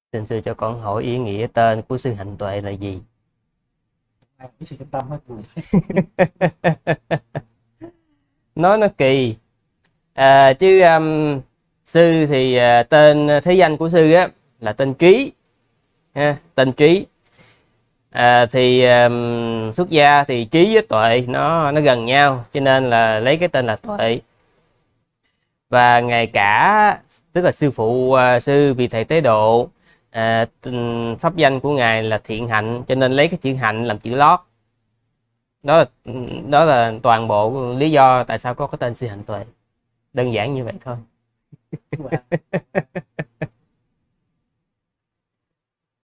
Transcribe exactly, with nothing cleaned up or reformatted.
Xin sư cho con hỏi ý nghĩa tên của sư Hạnh Tuệ là gì? Ai biết sự tâm hết buồn. Nói nó kỳ. À, chứ um, sư thì uh, tên thế danh của sư á là tên Trí ha, tên Trí. À, thì um, xuất gia thì Trí với Tuệ nó nó gần nhau, cho nên là lấy cái tên là Tuệ. Và ngài cả, tức là sư phụ uh, sư Vị Thầy Tế Độ, à, pháp danh của ngài là Thiện Hạnh, cho nên lấy cái chữ Hạnh làm chữ lót. Đó là đó là toàn bộ lý do tại sao có cái tên sư Hạnh Tuệ. Đơn giản như vậy thôi.